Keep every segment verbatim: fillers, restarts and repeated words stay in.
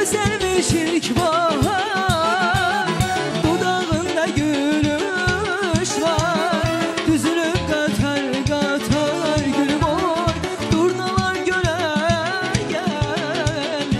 güzelmiş ilk bahar, dudağında gülüş var. Düzülüp katar katar gülüm oy, durnalar göle gelir.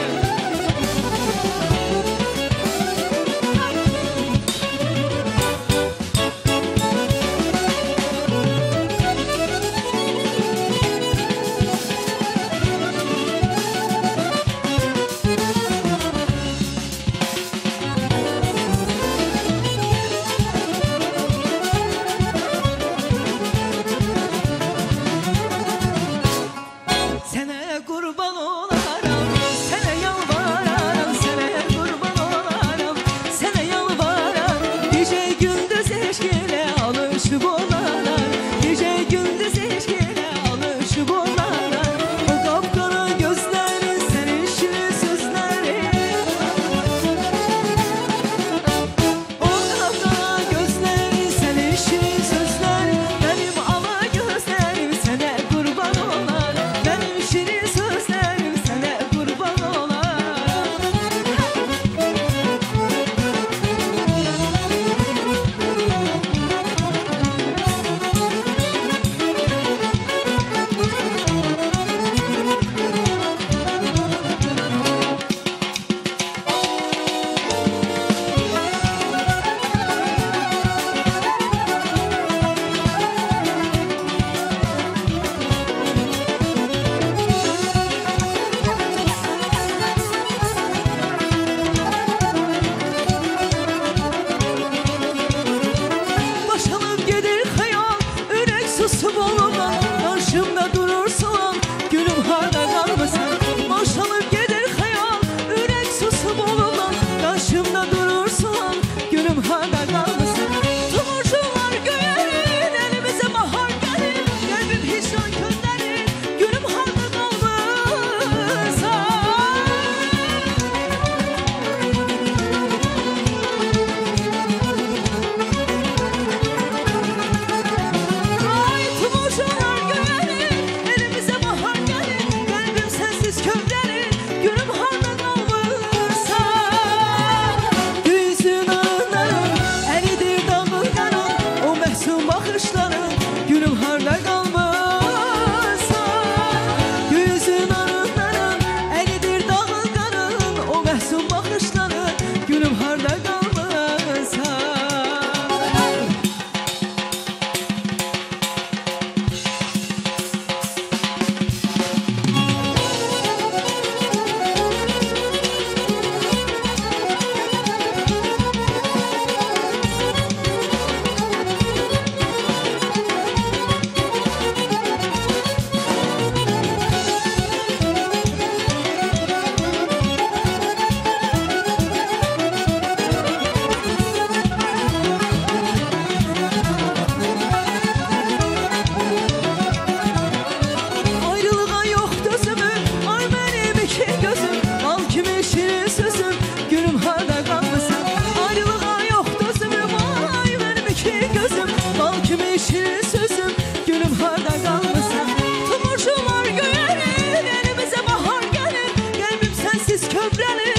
Sene kurban olaram, sene yalvararam, sene kurban olaram, sene yalvaram. Gece gündüz eşkile alışıp olaram, gece gündüz eşkile alışıp olaram. O kapkara gözlerin, senin şirin sözlerin, o kapkara gözlerin, senin şirin sözlerin. Benim ala gözlerim sene kurban olaram, benim şirin sözlerim sana kurban olar. Başalıp gelir hayal, ürek susup olma, karşımda durursan gülüm harda kalmasın. Başalıp gelir hayal, ürek susup olma, karşımda durursan gülüm harda kalmasın. Tumurcular göğerir, elimize bahar gelir, kalbim hiç nankörlerir, gülüm harda kalmasın. Ay tumurcular göğerir, elimize bahar gelir, kalbim sensiz köklerir, gülüm harda kalmışsa. Yüzün ağlarım, eridir damıllarım, o mehzun bakışların, gülüm harda kalmışsa. Yüzün ağlarım, eridir damıllarım, o mehzun bakışların, gülüm harda kalmışsa. Ayrılığa yok dözümüm, ay benim iki gözüm, bal kimi şirin sözüm, gülüm harda kalmasın. Ayrılığa yok dözümüm, ay benim iki gözüm, bal kimi şirin sözüm, gülüm harda kalmasın. Tumurcular göğerir, elimize bahar gelir, kalbim sensiz köklenir,